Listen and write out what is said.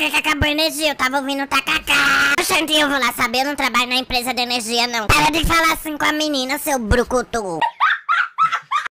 que acabou a energia? Eu tava ouvindo tacacá. Oxente, eu vou lá saber, eu não trabalho na empresa de energia, não. Para de falar assim com a menina, seu brucutu.